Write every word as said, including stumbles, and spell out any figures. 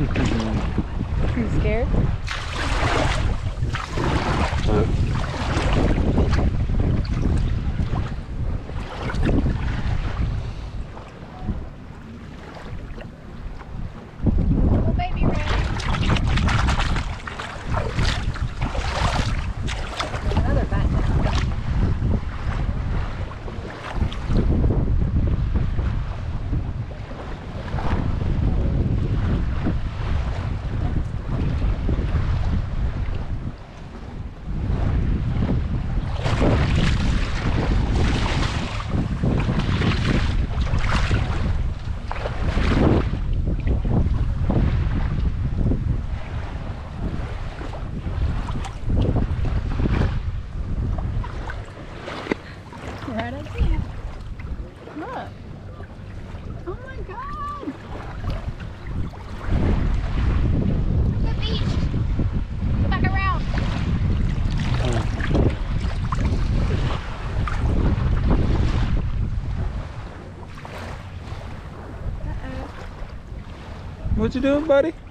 you scared? Uh, Little baby rat. Another bat now. Right up here. Look. Oh my God. The beach. Go back around. what you doing, buddy?